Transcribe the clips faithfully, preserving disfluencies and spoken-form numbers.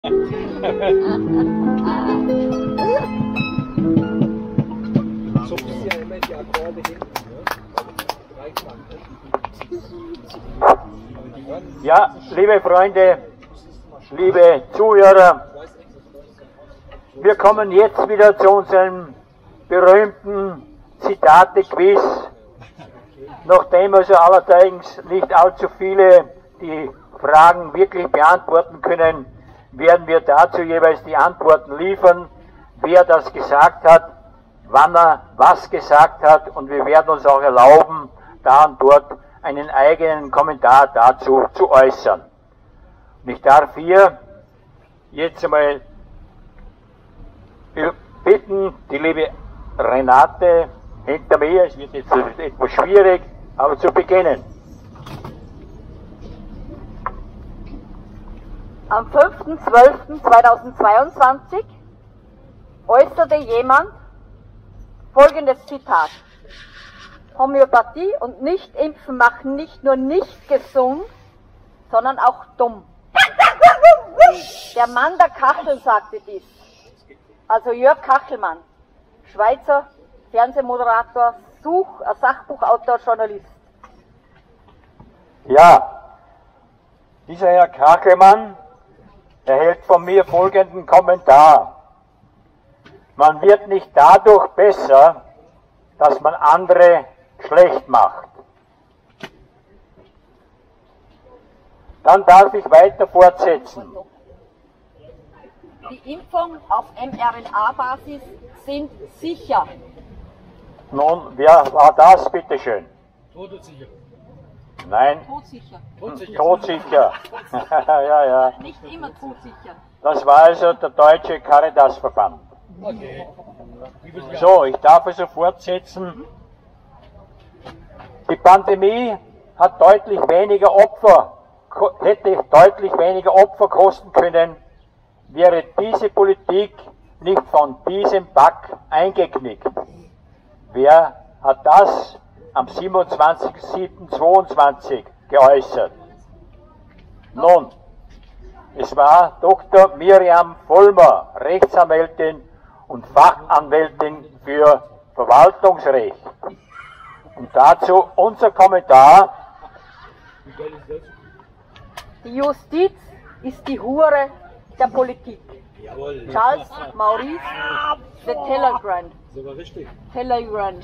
Ja, liebe Freunde, liebe Zuhörer, wir kommen jetzt wieder zu unserem berühmten Zitate-Quiz. Nachdem also allerdings nicht allzu viele die Fragen wirklich beantworten können, werden wir dazu jeweils die Antworten liefern, wer das gesagt hat, wann er was gesagt hat, und wir werden uns auch erlauben, da und dort einen eigenen Kommentar dazu zu äußern. Und ich darf hier jetzt einmal bitten, die liebe Renate hinter mir, es wird jetzt etwas schwierig, aber zu beginnen. Am fünften zwölften zweitausendzweiundzwanzig äußerte jemand folgendes Zitat: Homöopathie und Nichtimpfen machen nicht nur nicht gesund, sondern auch dumm. Der Mann der Kachel sagte dies. Also Jörg Kachelmann, Schweizer Fernsehmoderator, Such, Sachbuchautor, Journalist. Ja, dieser Herr Kachelmann erhält von mir folgenden Kommentar: Man wird nicht dadurch besser, dass man andere schlecht macht. Dann darf ich weiter fortsetzen. Die Impfung auf mRNA-Basis sind sicher. Nun, wer war das, bitteschön? Todsicher. Nein. Todsicher. Todsicher. Todsicher. Ja, ja. Nicht immer todsicher. Das war also der Deutsche Caritasverband. Okay. So, ich darf also fortsetzen. Die Pandemie hat deutlich weniger Opfer, hätte deutlich weniger Opfer kosten können, wäre diese Politik nicht von diesem Pack eingeknickt. Wer hat das am siebenundzwanzigsten siebten zweiundzwanzig geäußert? Nun, es war Doktor Miriam Vollmer, Rechtsanwältin und Fachanwältin für Verwaltungsrecht. Und dazu unser Kommentar: Die Justiz ist die Hure der Politik. Jawohl. Charles Maurice de Talleyrand. Sogar richtig. Talleyrand.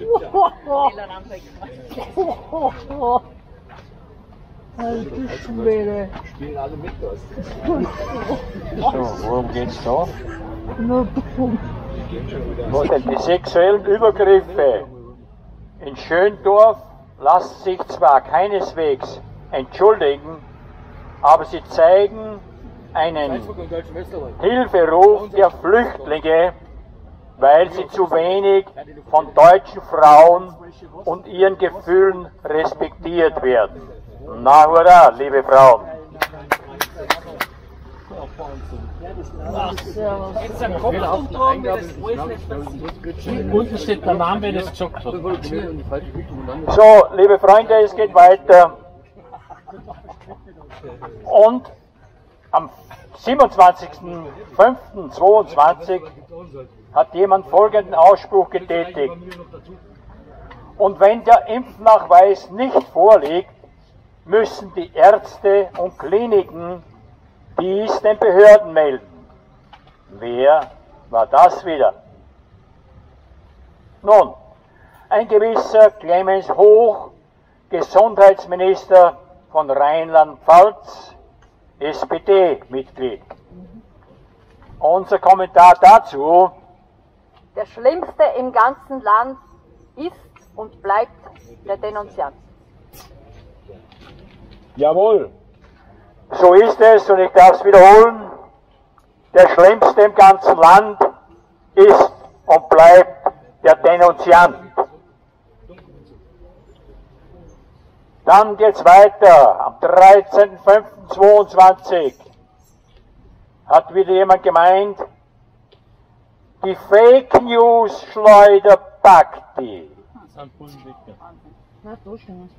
Spielen alle mit das. So, worum geht's da? Wo denn die sexuellen Übergriffe in Schöndorf lassen sich zwar keineswegs entschuldigen, aber sie zeigen einen Hilferuf der Flüchtlinge, weil sie zu wenig von deutschen Frauen und ihren Gefühlen respektiert werden. Na hurra, liebe Frauen! Unten steht der Name, wer das gesagt hat. So, liebe Freunde, es geht weiter. Und am siebenundzwanzigsten fünften zweiundzwanzig hat jemand folgenden Ausspruch getätigt: Und wenn der Impfnachweis nicht vorliegt, müssen die Ärzte und Kliniken dies den Behörden melden. Wer war das wieder? Nun, ein gewisser Clemens Hoch, Gesundheitsminister von Rheinland-Pfalz, S P D-Mitglied. Unser Kommentar dazu: Der Schlimmste im ganzen Land ist und bleibt der Denunziant. Jawohl, so ist es, und ich darf es wiederholen: Der Schlimmste im ganzen Land ist und bleibt der Denunziant. Dann geht's weiter. Am dreizehnten fünften zweiundzwanzig hat wieder jemand gemeint, die Fake News Schleuder packt die.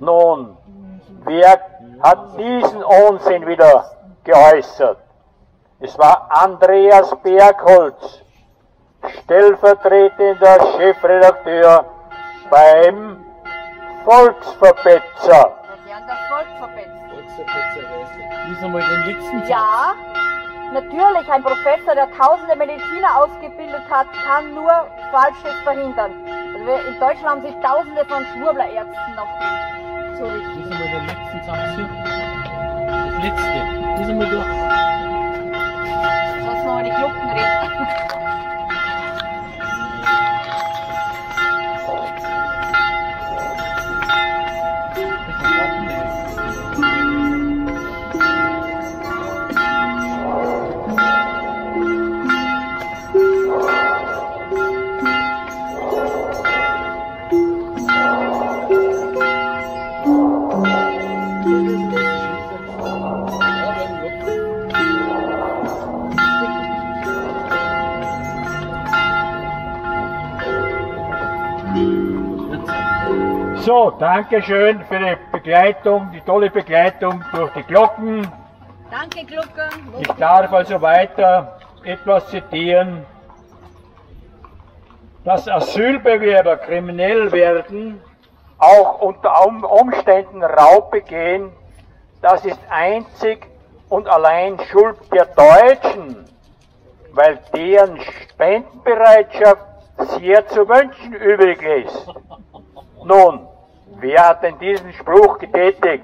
Nun, wer hat diesen Unsinn wieder geäußert? Es war Andreas Bergholz, stellvertretender Chefredakteur beim Volksverbetzer. Wir werden das Volk verbessern. Lies einmal den letzten Satz. Ja, natürlich, ein Professor, der tausende Mediziner ausgebildet hat, kann nur Falsches verhindern. Also wir, in Deutschland haben sich tausende von Schwurblerärzten noch so richtig. Lies einmal den letzten Satz hier. Das letzte. Lies einmal durch. Sonst noch die Glocken reden. So, Dankeschön für die Begleitung, die tolle Begleitung durch die Glocken. Danke, Glocken. Ich darf also weiter etwas zitieren. Dass Asylbewerber kriminell werden, auch unter Umständen Raub begehen, das ist einzig und allein Schuld der Deutschen, weil deren Spendenbereitschaft sehr zu wünschen übrig ist. Nun, wer hat denn diesen Spruch getätigt?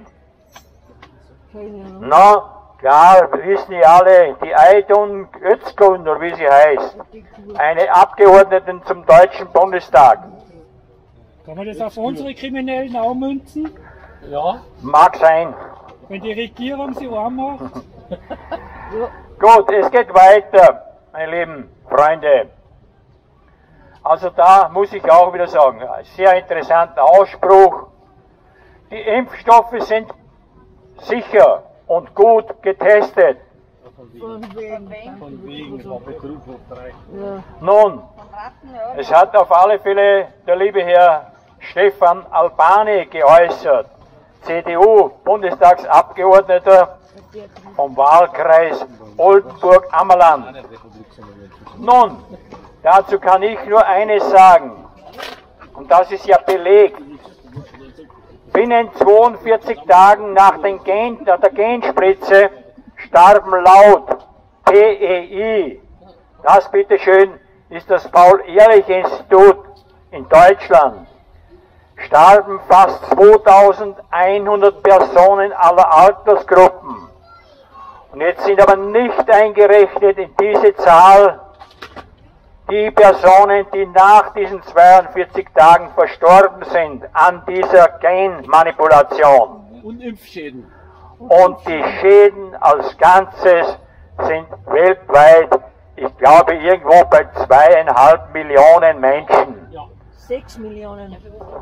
Na, klar, wir wissen ja alle, die Aidun Öztun, oder wie sie heißt, eine Abgeordnete zum Deutschen Bundestag. Kann man das auf unsere Kriminellen auch münzen? Ja. Mag sein. Wenn die Regierung sie arm macht? Gut, es geht weiter, meine lieben Freunde. Also da muss ich auch wieder sagen, sehr interessanter Ausspruch. Die Impfstoffe sind sicher und gut getestet. Von wegen. Von wegen, das war bei Gruppe drei. Nun, es hat auf alle Fälle der liebe Herr Stefan Albani geäußert, C D U-Bundestagsabgeordneter vom Wahlkreis Oldenburg-Ammerland. Nun, dazu kann ich nur eines sagen, und das ist ja belegt. Binnen zweiundvierzig Tagen nach, den Gen, nach der Genspritze starben laut P E I, das bitteschön ist das Paul-Ehrlich-Institut in Deutschland, starben fast zweitausendeinhundert Personen aller Altersgruppen. Und jetzt sind aber nicht eingerechnet in diese Zahl die Personen, die nach diesen zweiundvierzig Tagen verstorben sind an dieser Genmanipulation. Und Impfschäden. Und die Schäden als Ganzes sind weltweit, ich glaube, irgendwo bei zweieinhalb Millionen Menschen. Ja. Sechs Millionen.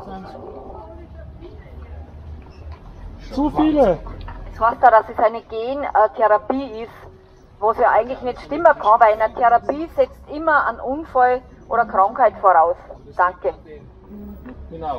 Zu viele. Das heißt ja, dass es eine Gentherapie ist, wo es ja eigentlich nicht stimmen kann, weil eine Therapie setzt immer einen Unfall oder Krankheit voraus. Danke. Genau.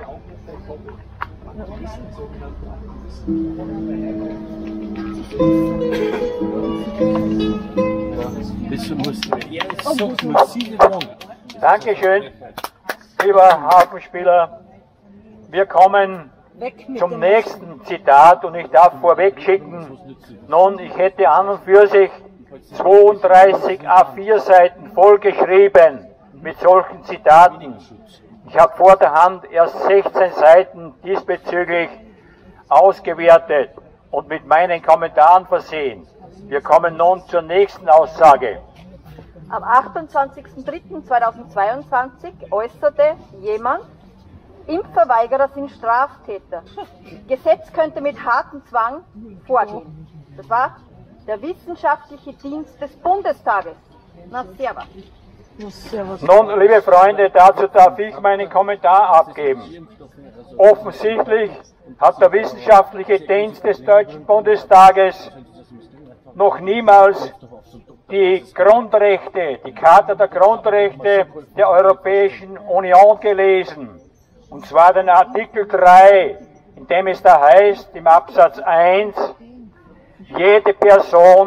Das muss ja, so muss sie sagen. Dankeschön, lieber Hafenspieler. Wir kommen zum nächsten Zitat und ich darf vorweg schicken, nun, ich hätte an und für sich zweiunddreißig A vier Seiten vollgeschrieben mit solchen Zitaten. Ich habe vor der Hand erst sechzehn Seiten diesbezüglich ausgewertet und mit meinen Kommentaren versehen. Wir kommen nun zur nächsten Aussage. Am achtundzwanzigsten dritten zweitausendzweiundzwanzig äußerte jemand, Impfverweigerer sind Straftäter. Gesetz könnte mit hartem Zwang vorgehen. Das war der wissenschaftliche Dienst des Bundestages. Na, servus. Nun, liebe Freunde, dazu darf ich meinen Kommentar abgeben. Offensichtlich hat der wissenschaftliche Dienst des Deutschen Bundestages noch niemals die Grundrechte, die Charta der Grundrechte der Europäischen Union gelesen. Und zwar den Artikel drei, in dem es da heißt, im Absatz eins, jede Person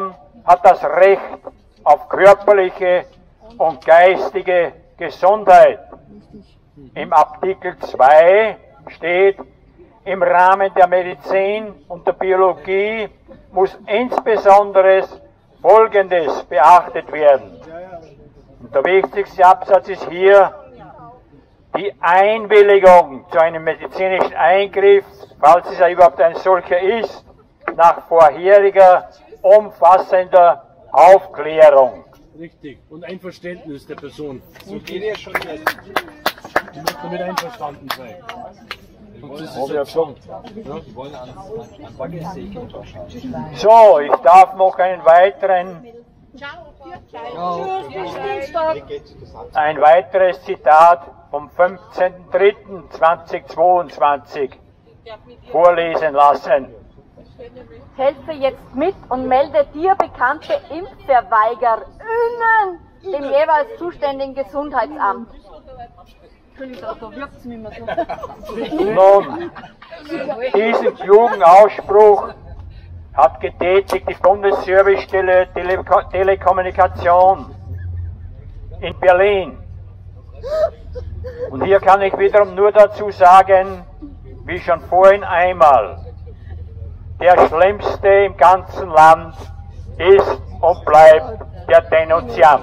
hat das Recht auf körperliche und geistige Gesundheit. Im Artikel zwei steht, im Rahmen der Medizin und der Biologie muss insbesondere Folgendes beachtet werden. Und der wichtigste Absatz ist hier die Einwilligung zu einem medizinischen Eingriff, falls es ja überhaupt ein solcher ist, nach vorheriger umfassender Aufklärung. Richtig. Und ein Verständnis der Person. So geht es schon jetzt. Die muss damit einverstanden sein. Und das ist ja schon. So, ich darf noch einen weiteren, ein weiteres Zitat vom fünfzehnten dritten zweitausendzweiundzwanzig vorlesen lassen. Helfe jetzt mit und melde dir bekannte ImpfverweigerInnen dem jeweils zuständigen Gesundheitsamt. Nun, diesen klugen Ausspruch hat getätigt die Bundesservicestelle Tele Telekommunikation in Berlin. Und hier kann ich wiederum nur dazu sagen, wie schon vorhin einmal, der Schlimmste im ganzen Land ist und bleibt der Denunziant.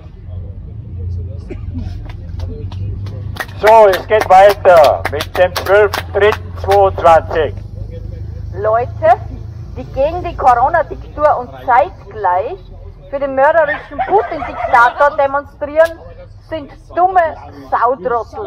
So, es geht weiter mit dem zwölften dritten zweiundzwanzig. Leute, die gegen die Corona-Diktatur und zeitgleich für den mörderischen Putin-Diktator demonstrieren, sind dumme Saudrottel.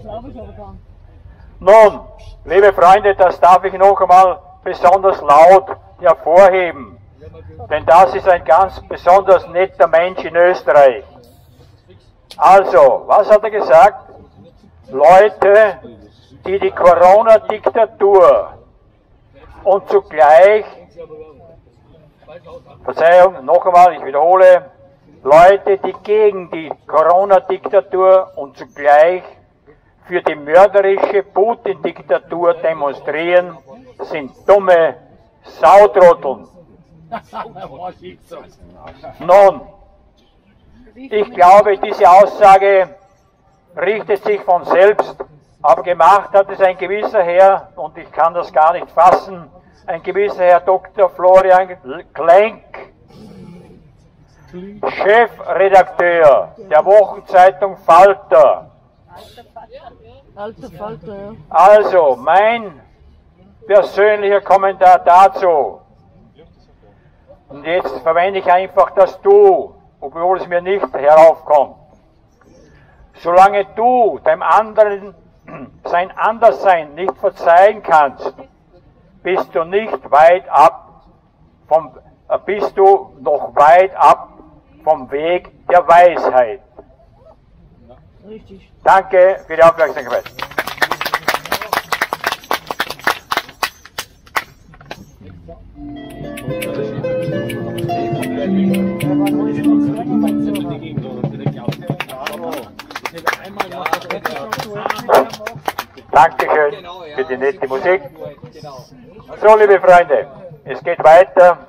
Nun, liebe Freunde, das darf ich noch einmal besonders laut hervorheben, denn das ist ein ganz besonders netter Mensch in Österreich. Also, was hat er gesagt? Leute, die die Corona-Diktatur und zugleich, Verzeihung, noch einmal, ich wiederhole, Leute, die gegen die Corona-Diktatur und zugleich für die mörderische Putin-Diktatur demonstrieren, sind dumme Sautrotteln. Nun, ich glaube, diese Aussage richtet sich von selbst, aber gemacht hat es ein gewisser Herr, und ich kann das gar nicht fassen, ein gewisser Herr Doktor Florian Klenk, Chefredakteur der Wochenzeitung Falter. Also, mein persönlicher Kommentar dazu. Und jetzt verwende ich einfach das Du, obwohl es mir nicht heraufkommt. Solange du dem anderen sein Anderssein nicht verzeihen kannst, bist du nicht weit ab vom, äh, bist du noch weit ab vom Weg der Weisheit. Richtig. Danke für die Aufmerksamkeit. Dankeschön für die nette Musik. So, liebe Freunde, es geht weiter.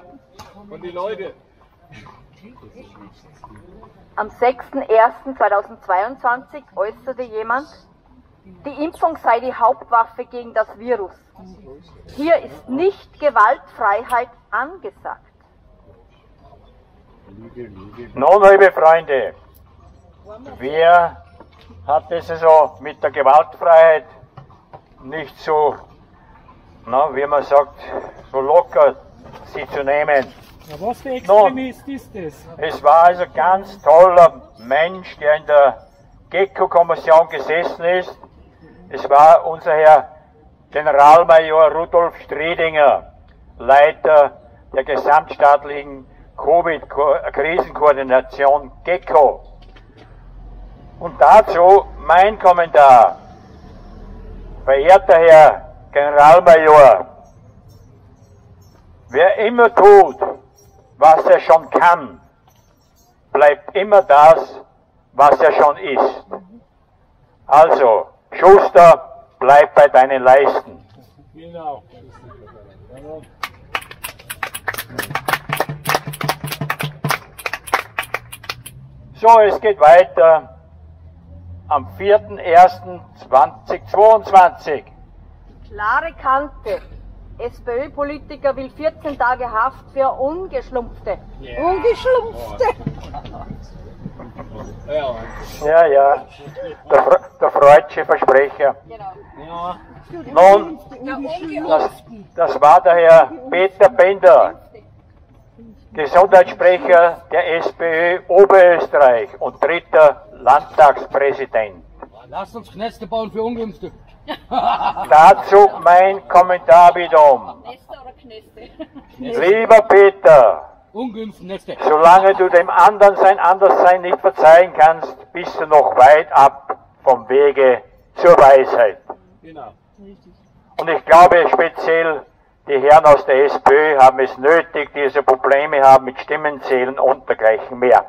Am sechsten ersten zweitausendzweiundzwanzig äußerte jemand, die Impfung sei die Hauptwaffe gegen das Virus. Hier ist nicht Gewaltfreiheit angesagt. Nun, liebe Freunde, wer hat es also mit der Gewaltfreiheit nicht so, na, wie man sagt, so locker sie zu nehmen? Ja, was für Extremist Nun, ist das? Es war also ein ganz toller Mensch, der in der Gecko-Kommission gesessen ist. Es war unser Herr Generalmajor Rudolf Striedinger, Leiter der gesamtstaatlichen Covid-Krisenkoordination Gecko. Und dazu mein Kommentar. Verehrter Herr Generalmajor, wer immer tut, was er schon kann, bleibt immer das, was er schon ist. Also, Schuster, bleib bei deinen Leisten. Genau. So, es geht weiter am vierten ersten zweitausendzweiundzwanzig. Klare Kante. SPÖ-Politiker will vierzehn Tage Haft für Ungeschlumpfte. Yeah. Ungeschlumpfte! Ja, ja, der, Fre der freudsche Versprecher. Genau. Ja. Nun, das, das war der Herr Peter Bender, Gesundheitssprecher der SPÖ Oberösterreich und dritter Landtagspräsident. Lasst uns Kneste bauen für Ungeimpfte. Dazu mein Kommentar wiederum. Neste oder Kneste? Lieber Peter, Ungeimpften Neste. solange du dem anderen sein Anderssein nicht verzeihen kannst, bist du noch weit ab vom Wege zur Weisheit. Genau. Und ich glaube speziell, die Herren aus der SPÖ haben es nötig, die so Probleme haben mit Stimmenzählen und dergleichen mehr.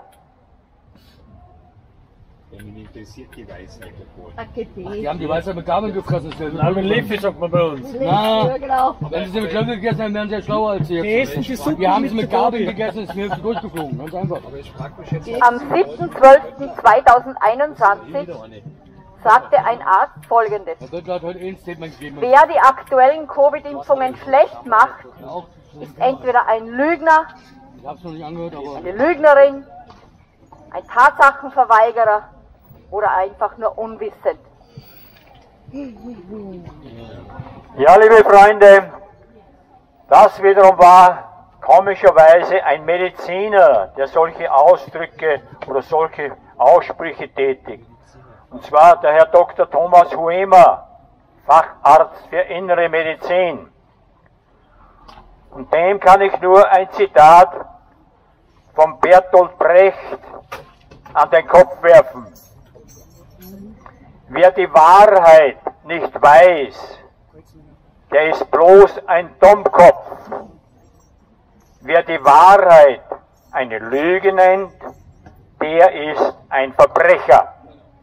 Mich interessiert die Weisheit davor. Die haben die Weisheit mit Gabeln gefressen. Alvin Leffe sagt man bei uns. Na, Genau. wenn sie sie mit Löffel gegessen haben, wären sie ja schlauer als sie Die jetzt. essen die Suppe Wir haben sie mit mit der Gabeln Gabel. gegessen, ist mir durchgeflogen. Ganz einfach. Aber ich frage mich jetzt, Am siebten zwölften zweitausendeinundzwanzig sagte ein Arzt Folgendes. Da wird halt heute eh ein Statement gegeben. Wer die aktuellen Covid-Impfungen schlecht macht, Auch, ist entweder ein Lügner, ich hab's noch nicht angehört, aber eine Lügnerin, ein Tatsachenverweigerer oder einfach nur unwissend. Ja, liebe Freunde, das wiederum war komischerweise ein Mediziner, der solche Ausdrücke oder solche Aussprüche tätigt. Und zwar der Herr Doktor Thomas Huemer, Facharzt für Innere Medizin. Und dem kann ich nur ein Zitat von Bertolt Brecht an den Kopf werfen. Wer die Wahrheit nicht weiß, der ist bloß ein Dummkopf. Wer die Wahrheit eine Lüge nennt, der ist ein Verbrecher.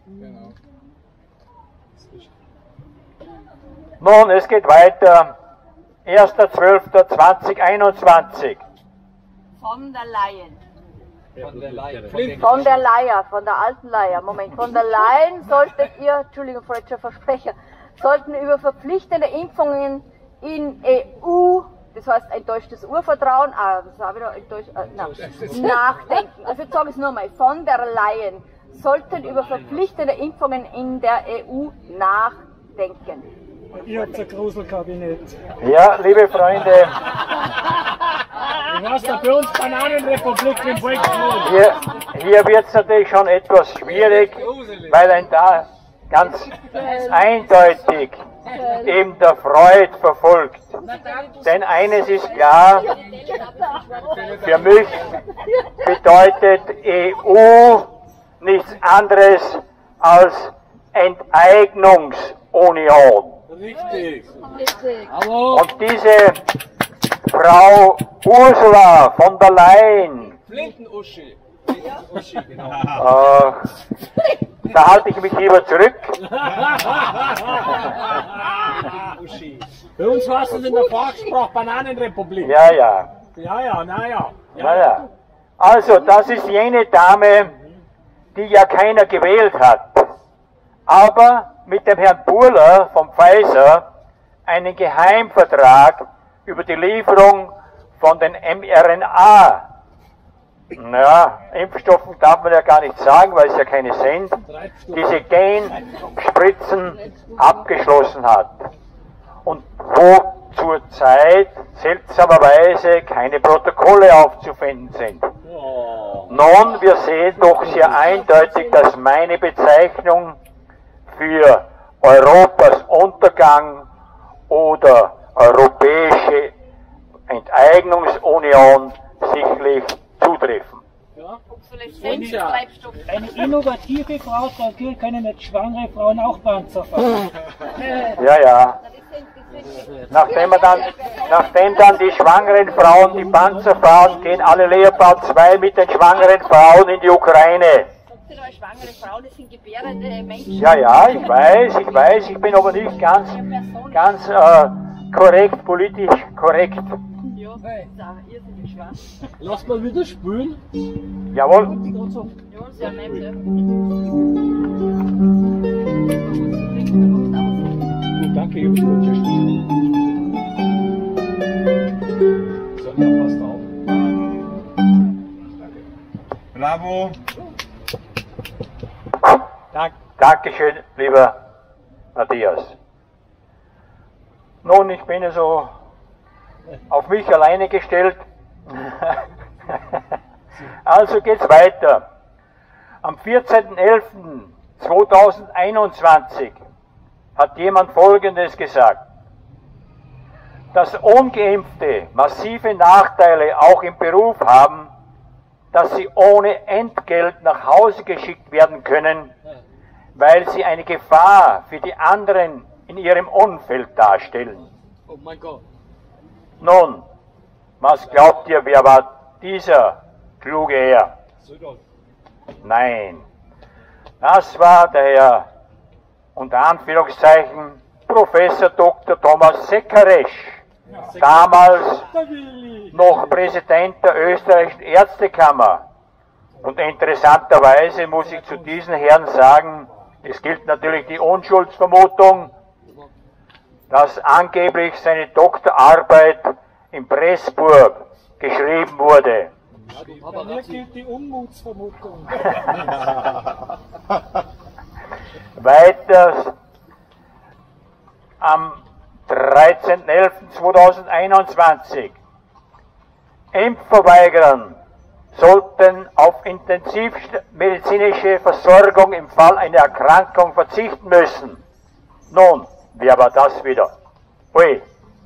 Nun, es geht weiter. erster zwölfter zweitausendeinundzwanzig. Von der Leyen. von der Leihe. Von der Leier, von der alten Leier. Moment, von der Leyen solltet ihr, Entschuldigung, falscher Versprecher, sollten über verpflichtende Impfungen in E U, das heißt enttäuschtes Urvertrauen, ah, das war wieder enttäuscht, äh, na, nachdenken. Also jetzt sage ich es nochmal, von der Leyen sollten über verpflichtende Impfungen in der E U nachdenken. Ihr habt ein Gruselkabinett. Ja, liebe Freunde, Ich weiß da bei uns Bananenrepublik im Volksmund. hier, hier wird es natürlich schon etwas schwierig, weil ein da ganz eindeutig eben der Freud verfolgt. Denn eines ist klar, für mich bedeutet E U nichts anderes als Enteignungsunion. richtig. Richtig. Aber Und diese Frau Ursula von der Leyen, Flinten-Uschi. Flinten-Uschi, genau. äh, da halte ich mich lieber zurück. Uschi. Bei uns heißt es in der Fachsprache Bananenrepublik. Ja, ja, Ja, ja, naja. naja. Also, das ist jene Dame, die ja keiner gewählt hat, aber mit dem Herrn Burler von Pfizer einen Geheimvertrag über die Lieferung von den mRNA, naja, Impfstoffen darf man ja gar nicht sagen, weil es ja keine sind, diese Genspritzen abgeschlossen hat. Und wo zurzeit seltsamerweise keine Protokolle aufzufinden sind. Nun, wir sehen doch sehr eindeutig, dass meine Bezeichnung für Europas Untergang oder Europäische Enteignungsunion sicherlich zutreffen. Obsoleszenztreibstoff. Eine innovative Frau, da können nicht schwangere Frauen auch Panzer fahren. Ja, ja. Nachdem, man dann, nachdem dann die schwangeren Frauen die Panzer fahren, gehen alle Leopard zwei mit den schwangeren Frauen in die Ukraine. Schwangere Frauen, das sind gebärende Menschen. Ja, ja, ich weiß, ich weiß, ich bin aber nicht ganz, ganz äh, korrekt, politisch korrekt. Ja, das ist auch irrsinnig schwer. lass mal wieder spülen. Jawohl. Ja, Sehr nett, ja. Danke, ich habe es So, ja, passt auf. Bravo. Dank, Dankeschön, lieber Matthias. Nun, ich bin so auf mich alleine gestellt. Also geht's weiter. Am vierzehnten elften zweitausendeinundzwanzig hat jemand Folgendes gesagt: Dass Ungeimpfte massive Nachteile auch im Beruf haben, dass sie ohne Entgelt nach Hause geschickt werden können, weil sie eine Gefahr für die anderen in ihrem Umfeld darstellen. Oh mein Gott. Nun, was glaubt ihr, wer war dieser kluge Herr? Nein, das war der Herr, unter Anführungszeichen, Professor Doktor Thomas Sekaresch, damals noch Präsident der österreichischen Ärztekammer. Und interessanterweise muss ich zu diesen Herren sagen, es gilt natürlich die Unschuldsvermutung, dass angeblich seine Doktorarbeit in Pressburg geschrieben wurde. Bei mir gilt die Unmutsvermutung. Weiters am dreizehnten elften zweitausendeinundzwanzig. Impfverweigerern sollten auf intensivmedizinische Versorgung im Fall einer Erkrankung verzichten müssen. Nun, wer war das wieder? Ui.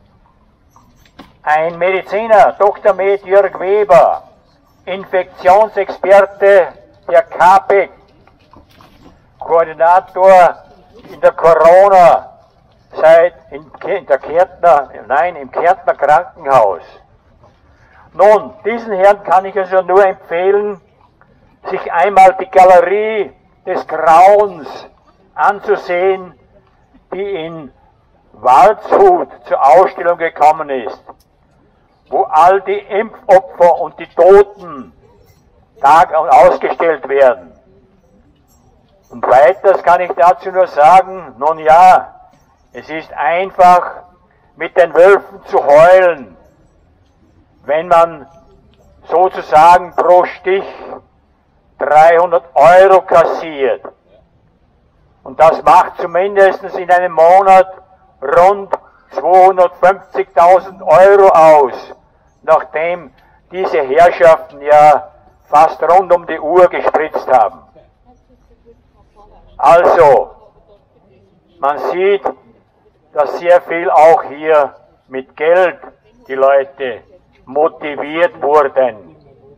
Ein Mediziner, Doktor Med Jörg Weber, Infektionsexperte der K P E C, Koordinator in der Corona-Zeit in, in der Kärntner, nein, im Kärntner Krankenhaus. Nun, diesen Herrn kann ich also nur empfehlen, sich einmal die Galerie des Grauens anzusehen, die in Waldshut zur Ausstellung gekommen ist, wo all die Impfopfer und die Toten tag- und ausgestellt werden. Und weiters kann ich dazu nur sagen, nun ja, es ist einfach mit den Wölfen zu heulen, wenn man sozusagen pro Stich dreihundert Euro kassiert. Und das macht zumindest in einem Monat rund zweihundertfünfzigtausend Euro aus, nachdem diese Herrschaften ja fast rund um die Uhr gespritzt haben. Also, man sieht, dass sehr viel auch hier mit Geld die Leute motiviert wurden.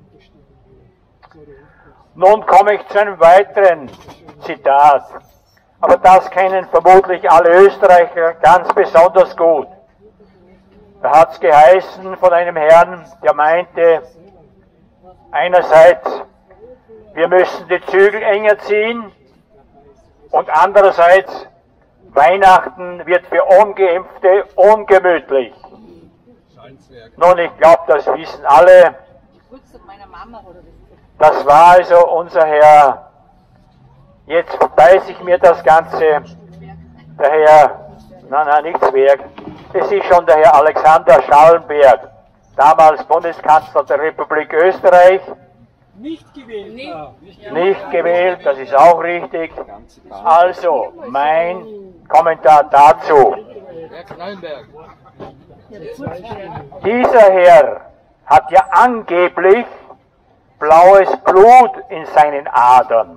Nun komme ich zu einem weiteren Zitat, aber das kennen vermutlich alle Österreicher ganz besonders gut. Da hat es geheißen von einem Herrn, der meinte, einerseits, wir müssen die Zügel enger ziehen und andererseits, Weihnachten wird für Ungeimpfte ungemütlich. Nun, ich glaube, das wissen alle. Das war also unser Herr. Jetzt beiße ich mir das Ganze. Der Herr, nein, nein, nicht Zwerg. Es ist schon der Herr Alexander Schallenberg, damals Bundeskanzler der Republik Österreich. Nicht gewählt. Nicht, Nicht gewählt, das ist auch richtig. Also, mein Kommentar dazu. Herr Kleinberg. Dieser Herr hat ja angeblich blaues Blut in seinen Adern.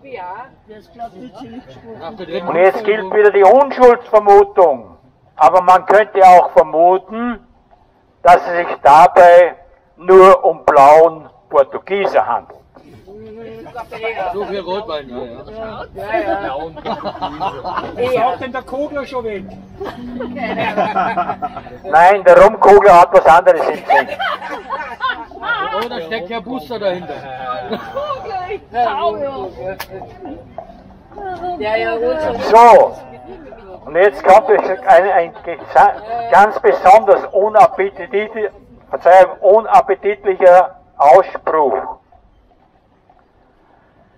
Und jetzt gilt wieder die Unschuldsvermutung. Aber man könnte auch vermuten, dass es sich dabei nur um blauen Portugieser handelt. So viel Rotwein, ja, ja. Ist auch denn der Kogler schon weg? Nein, der Rumkogler hat was anderes im Sinn. Oh, da steckt ja Booster dahinter. So, und jetzt kommt ein, ein ganz besonders unappetitlicher, Verzeihung, unappetitlicher Ausspruch.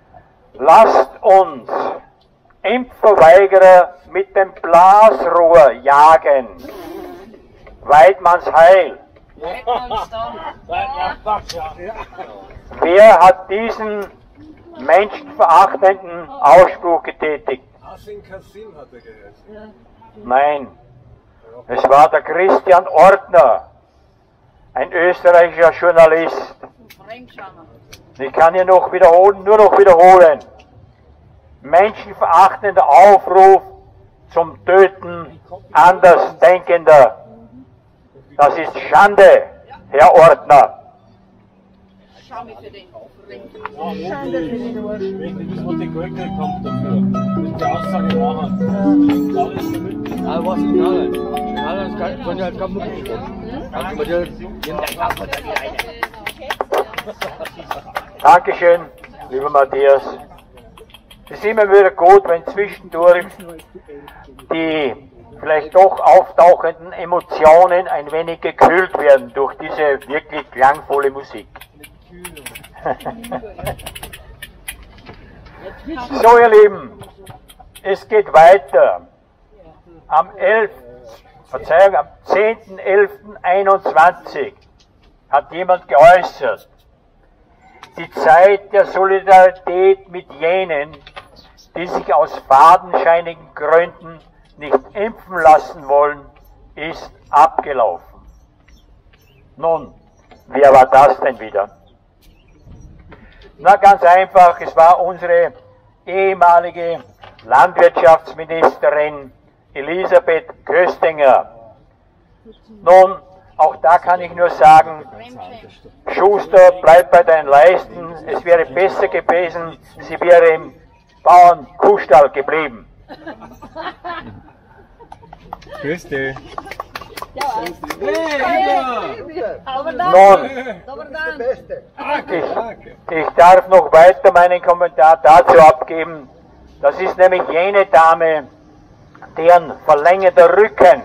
lasst uns Impfverweigerer mit dem Blasrohr jagen. Weidmanns Heil. Wer hat diesen menschenverachtenden Ausspruch getätigt? Nein, es war der Christian Ortner, ein österreichischer Journalist. Ich kann hier noch wiederholen, nur noch wiederholen. Menschenverachtender Aufruf zum Töten Andersdenkender. Das ist Schande, Herr Ortner. Schau mich für den Schande für den Ort. Das, was die Gold gekriegt haben dafür. Das die Aussage machen. Aber was ist denn alles? Das kann ja kaum möglich sein. Kannst du mir dir den Kaffee da rein? Dankeschön, lieber Matthias. Es ist immer wieder gut, wenn zwischendurch die vielleicht doch auftauchenden Emotionen ein wenig gekühlt werden durch diese wirklich klangvolle Musik. So, ihr Lieben, es geht weiter. Am elften Verzeihung, am zehnten elften einundzwanzig hat jemand geäußert, die Zeit der Solidarität mit jenen, die sich aus fadenscheinigen Gründen nicht impfen lassen wollen, ist abgelaufen. Nun, wer war das denn wieder? Na, ganz einfach, es war unsere ehemalige Landwirtschaftsministerin Elisabeth Köstinger. Nun, auch da kann ich nur sagen, Schuster, bleib bei deinen Leisten. Es wäre besser gewesen, sie wäre im Bauernkuhstall geblieben. Grüß dich. Nun, ich, ich darf noch weiter meinen Kommentar dazu abgeben. Das ist nämlich jene Dame, deren verlängerter Rücken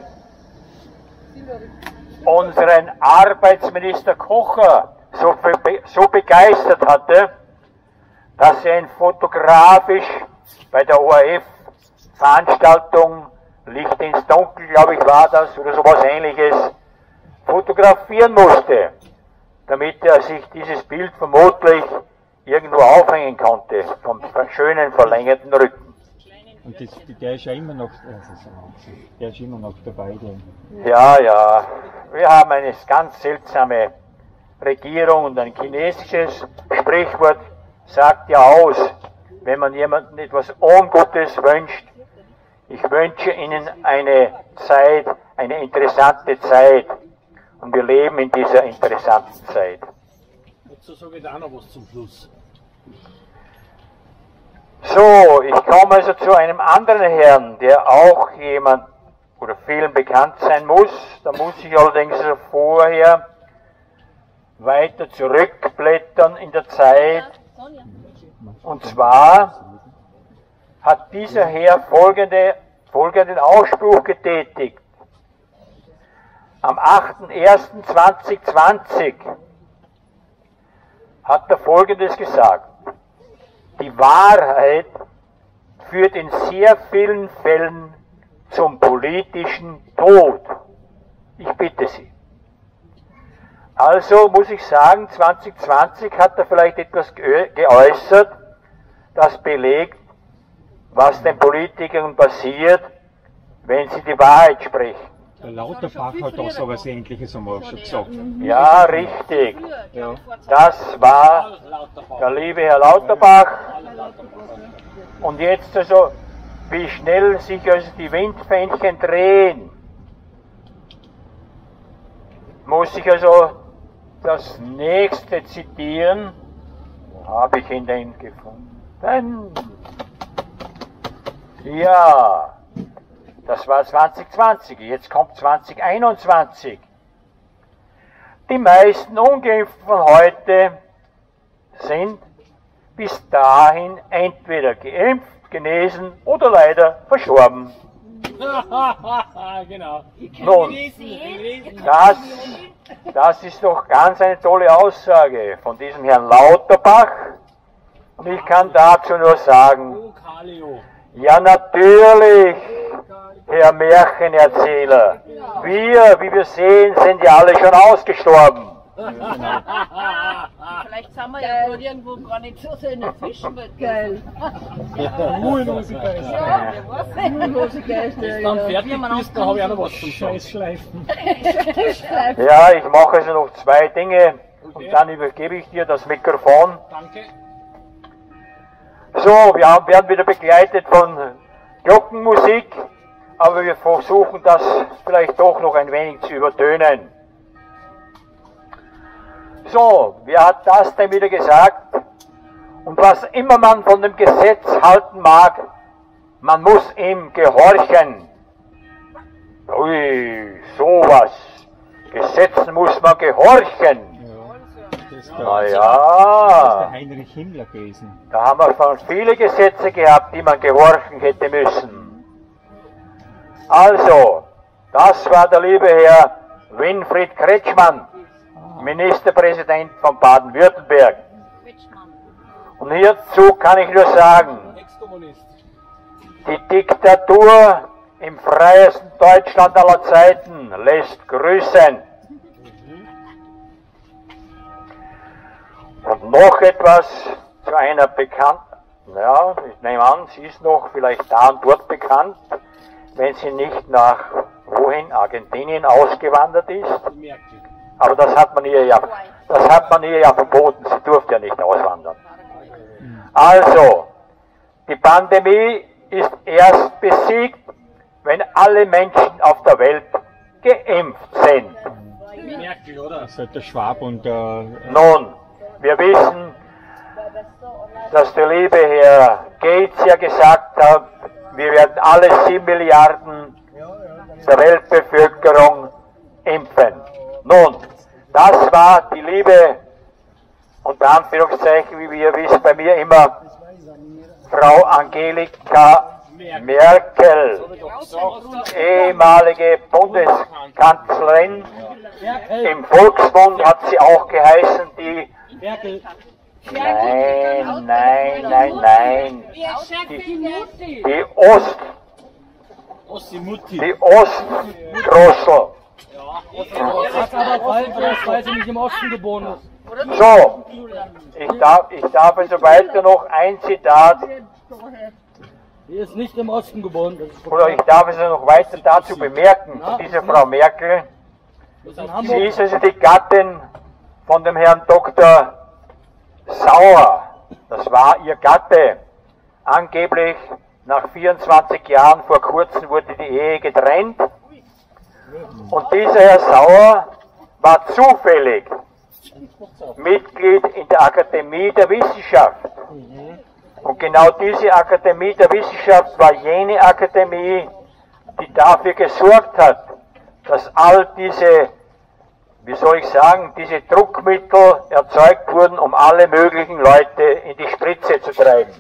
unseren Arbeitsminister Kocher so, so begeistert hatte, dass er ihn fotografisch bei der O R F-Veranstaltung Licht ins Dunkel, glaube ich, war das, oder sowas Ähnliches, fotografieren musste, damit er sich dieses Bild vermutlich irgendwo aufhängen konnte, vom schönen verlängerten Rücken. Und das, der ist ja immer noch, der ist immer noch dabei. Den. Ja, ja, wir haben eine ganz seltsame Regierung und ein chinesisches Sprichwort sagt ja aus, wenn man jemandem etwas Ungutes wünscht, ich wünsche Ihnen eine Zeit, eine interessante Zeit. Und wir leben in dieser interessanten Zeit. Dazu sage ich da auch noch was zum Schluss. So, ich komme also zu einem anderen Herrn, der auch jemand oder vielen bekannt sein muss. Da muss ich allerdings also vorher weiter zurückblättern in der Zeit. Und zwar hat dieser Herr folgende, folgenden Ausspruch getätigt. Am achten ersten zweitausendzwanzig hat er Folgendes gesagt. Die Wahrheit führt in sehr vielen Fällen zum politischen Tod. Ich bitte Sie. Also muss ich sagen, zwanzig zwanzig hat er vielleicht etwas geäußert, das belegt, was den Politikern passiert, wenn sie die Wahrheit sprechen. Der Lauterbach hat auch so was Ähnliches einmal schon gesagt. Ja, richtig. Ja. Das war der liebe Herr Lauterbach. Und jetzt also, wie schnell sich also die Windfähnchen drehen, muss ich also das nächste zitieren. Habe ich ihn denn gefunden? Ja, das war zwanzig zwanzig, jetzt kommt zwanzig einundzwanzig. Die meisten Ungeimpften von heute sind bis dahin entweder geimpft, genesen oder leider verstorben. Genau. Nun, das, das ist doch ganz eine tolle Aussage von diesem Herrn Lauterbach. Und ich kann dazu nur sagen, ja natürlich, Herr Märchenerzähler, wir, wie wir sehen, sind ja alle schon ausgestorben. Vielleicht sind wir ja gerade irgendwo gar nicht so seine Fischen mit. Geil. Ruhelose Geister. Ja, ruhelose Geister. Wenn du dann fertig bist, dann habe ich auch noch was zum Scheißschleifen. Ja, ich mache also noch zwei Dinge und dann übergebe ich dir das Mikrofon. Danke. So, wir haben, werden wieder begleitet von Glockenmusik, aber wir versuchen das vielleicht doch noch ein wenig zu übertönen. So, wer hat das denn wieder gesagt? Und was immer man von dem Gesetz halten mag, man muss ihm gehorchen. Ui, sowas. Gesetzen muss man gehorchen. Naja, der Heinrich Himmler gewesen. Da haben wir schon viele Gesetze gehabt, die man gehorchen hätte müssen. Also, das war der liebe Herr Winfried Kretschmann, Ministerpräsident von Baden-Württemberg. Und hierzu kann ich nur sagen, die Diktatur im freiesten Deutschland aller Zeiten lässt grüßen. Und noch etwas zu einer Bekannten. Ja, ich nehme an, sie ist noch vielleicht da und dort bekannt, wenn sie nicht nach, wohin, Argentinien ausgewandert ist. Aber das hat man ihr ja, das hat man ihr ja verboten, sie durfte ja nicht auswandern. Also, die Pandemie ist erst besiegt, wenn alle Menschen auf der Welt geimpft sind. Merkel, oder? Das hat der Schwab und der... Nun, wir wissen, dass der liebe Herr Gates ja gesagt hat, wir werden alle sieben Milliarden der Weltbevölkerung impfen. Nun, das war die liebe, unter Anführungszeichen, wie wir wissen, bei mir immer Frau Angelika Merkel, ehemalige Bundeskanzlerin. Im Volksmund hat sie auch geheißen, die... Nein, nein, nein, nein. Die, die Ost... Die Ostdrossel. Das aber falsch, weil sie nicht im Osten geboren ist. So, ich darf, ich darf also weiter noch ein Zitat, Sie ist nicht im Osten geboren. oder ich darf also noch weiter dazu bemerken, diese Frau Merkel, sie ist also die Gattin von dem Herrn Doktor Sauer. Das war ihr Gatte. Angeblich nach vierundzwanzig Jahren vor kurzem wurde die Ehe getrennt. Und dieser Herr Sauer war zufällig Mitglied in der Akademie der Wissenschaft. Und genau diese Akademie der Wissenschaft war jene Akademie, die dafür gesorgt hat, dass all diese, wie soll ich sagen, diese Druckmittel erzeugt wurden, um alle möglichen Leute in die Spritze zu treiben.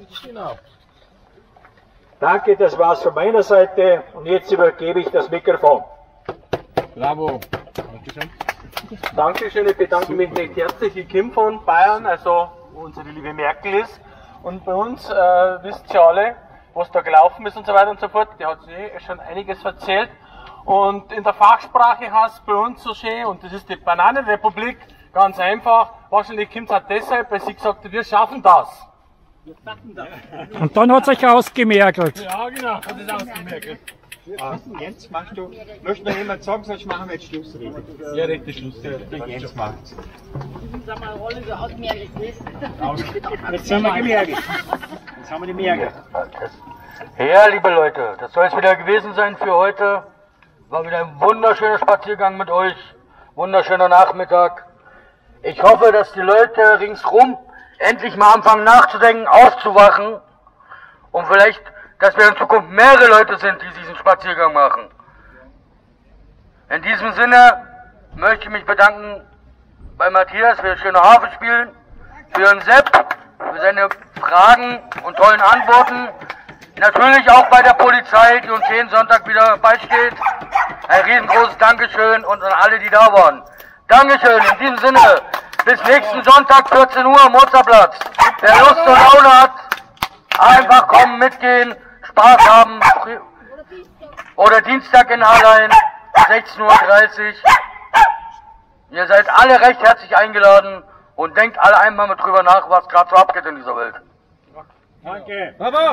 Danke, das war's von meiner Seite und jetzt übergebe ich das Mikrofon. Bravo. Dankeschön. Dankeschön, ich bedanke mich recht herzlich. Ich komme von Bayern, also wo unsere liebe Merkel ist. Und bei uns äh, wisst ihr alle, was da gelaufen ist und so weiter und so fort. Die hat sich eh schon einiges erzählt. Und in der Fachsprache heißt es bei uns so schön, und das ist die Bananenrepublik, ganz einfach. Wahrscheinlich kommt es auch deshalb, weil sie gesagt hat, wir schaffen das. Wir schaffen das. Und dann hat sich ausgemergelt. Ja, genau, hat es ausgemerkt. Ah, Jens, machst du, möchte noch jemand sagen, sonst machen wir jetzt Schlussrede. Ja, richtig Schlussrede. Der Jens macht's. Sag mal, Rolle so ausgemergelt ist. Jetzt sind wir gemerkt. Jetzt haben wir die Merkel. Ja, liebe Leute, das soll es wieder gewesen sein für heute. War wieder ein wunderschöner Spaziergang mit euch. Wunderschöner Nachmittag. Ich hoffe, dass die Leute ringsrum endlich mal anfangen nachzudenken, aufzuwachen. Und vielleicht, dass wir in Zukunft mehrere Leute sind, die diesen Spaziergang machen. In diesem Sinne möchte ich mich bedanken bei Matthias für das schöne Hafenspielen, für den Sepp, für seine Fragen und tollen Antworten. Natürlich auch bei der Polizei, die uns jeden Sonntag wieder beisteht. Ein riesengroßes Dankeschön und an alle, die da waren. Dankeschön, in diesem Sinne, bis nächsten Sonntag vierzehn Uhr am Mozartplatz. Wer Lust und Laune hat, einfach kommen, mitgehen, Spaß haben. Oder Dienstag in Hallein, sechzehn Uhr dreißig. Ihr seid alle recht herzlich eingeladen und denkt alle einmal mal drüber nach, was gerade so abgeht in dieser Welt. Danke. Bravo.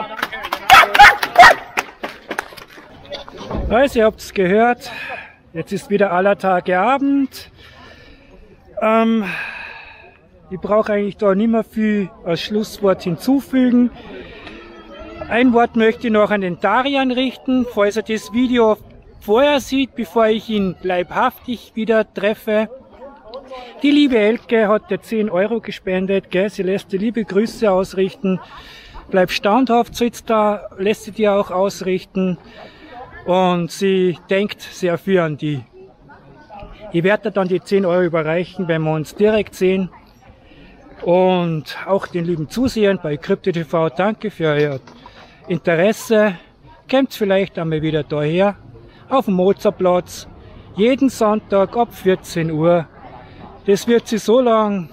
Also, ihr habt es gehört. Jetzt ist wieder aller Tage Abend. Ähm, ich brauche eigentlich da nicht mehr viel als Schlusswort hinzufügen. Ein Wort möchte ich noch an den Darian richten, falls er das Video vorher sieht, bevor ich ihn leibhaftig wieder treffe. Die liebe Elke hat dir zehn Euro gespendet, gell? Sie lässt dir liebe Grüße ausrichten. Bleib standhaft, sitzt da, lässt sie dir auch ausrichten. Und sie denkt sehr viel an die. Ich werde dir dann die zehn Euro überreichen, wenn wir uns direkt sehen. Und auch den lieben Zusehern bei Krypto T V, danke für euer Interesse. Kommt vielleicht einmal wieder daher, auf dem Mozartplatz, jeden Sonntag ab vierzehn Uhr. Das wird sich so lang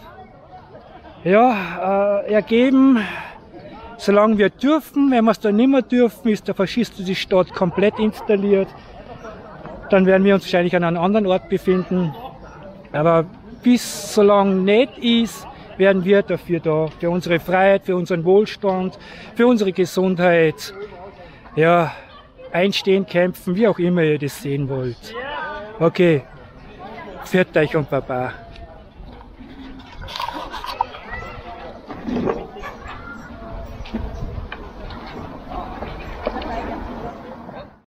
ja, äh, ergeben, solange wir dürfen. Wenn wir es dann nicht mehr dürfen, ist der faschistische Staat komplett installiert. Dann werden wir uns wahrscheinlich an einem anderen Ort befinden. Aber bis so lange nicht ist, werden wir dafür da, für unsere Freiheit, für unseren Wohlstand, für unsere Gesundheit, ja, einstehen, kämpfen, wie auch immer ihr das sehen wollt. Okay, pfiat euch und Baba.